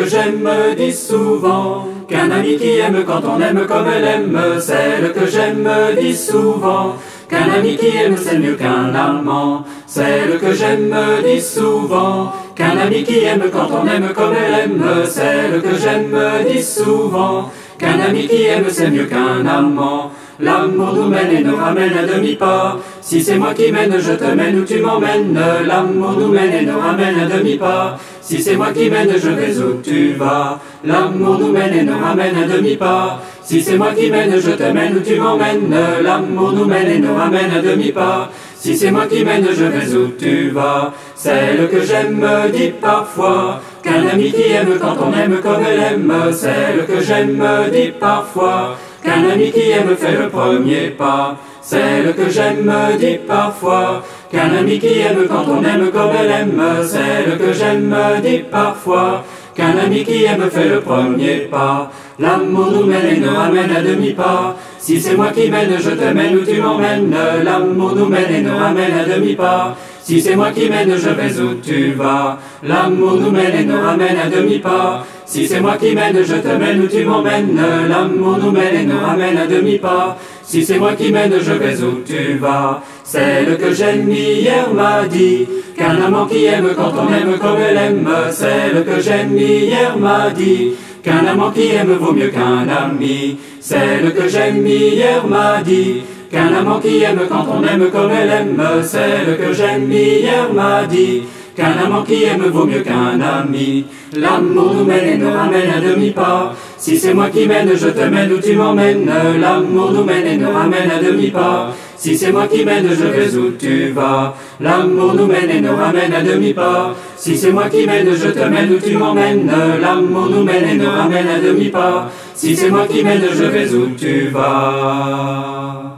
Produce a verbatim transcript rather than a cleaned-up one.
j'aime me dit souvent qu'un ami qui aime quand on aime comme elle aime. Celle que j'aime me dit souvent qu'un ami qui aime c'est mieux qu'un amant. Celle que j'aime me dit souvent qu'un ami qui aime quand on aime comme elle aime. Celle que j'aime me dit souvent qu'un ami qui aime c'est mieux qu'un amant. L'amour nous mène et nous ramène à demi-pas. Si c'est moi qui mène, je te mène ou tu m'emmènes. L'amour nous mène et nous ramène à demi-pas. Si c'est moi qui mène, je vais où tu vas. L'amour nous mène et nous ramène à demi-pas. Si c'est moi qui mène, je te mène ou tu m'emmènes. L'amour nous mène et nous ramène à demi-pas. Si c'est moi qui mène, je vais où tu vas. Celle que j'aime me dit parfois qu'un ami qui aime quand on aime comme elle aime. Celle que j'aime me dit parfois qu'un ami qui aime fait le premier pas. Celle que j'aime me dit parfois qu'un ami qui aime quand on aime comme elle aime. Celle que j'aime me dit parfois qu'un ami qui aime fait le premier pas. L'amour nous mène et nous ramène à demi-pas. Si c'est moi qui mène, je te mène ou tu m'emmènes. L'amour nous mène et nous ramène à demi-pas. Si c'est moi qui mène, je vais où tu vas. L'amour nous mène et nous ramène à demi-pas. Si c'est moi qui mène, je te mène ou tu m'emmènes. L'amour nous mène et nous ramène à demi-pas. Si c'est moi qui mène, je vais où tu vas. Celle que j'aime hier m'a dit qu'un amant qui aime quand on aime comme elle aime. Celle que j'aime hier m'a dit qu'un amant qui aime vaut mieux qu'un ami. Celle que j'aime hier m'a dit qu'un amant qui aime quand on aime comme elle aime. Celle que j'aime hier m'a dit qu'un amant qui aime vaut mieux qu'un ami. L'amour nous mène et nous ramène à demi-pas. Si c'est moi qui mène, je te mène ou tu m'emmènes. L'amour nous mène et nous ramène à demi-pas. Si c'est moi qui mène, je vais où tu vas. L'amour nous mène et nous ramène à demi-pas. Si c'est moi qui mène, je te mène ou tu m'emmènes. L'amour nous mène et nous ramène à demi-pas. Si c'est moi qui mène, je vais où tu vas.